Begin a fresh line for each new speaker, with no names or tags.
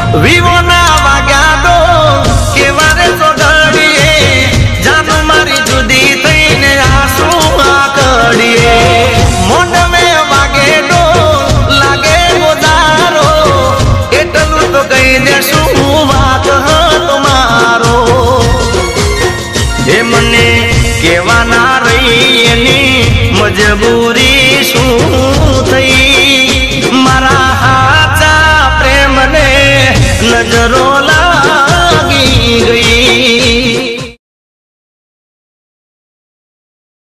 Vivo ના વાગ્યા તો કેવારે ચોગડીએ જાનુ મારી જુદી થઈને આંસુ આકડીએ મોઢમે વાગે ડો લાગે ગોદારો એટલું તો કહી દેશું વાત તમારો એ મને કેવાના રહી એની મજબૂરી શું થઈ મારા હાચા પ્રેમને નજરો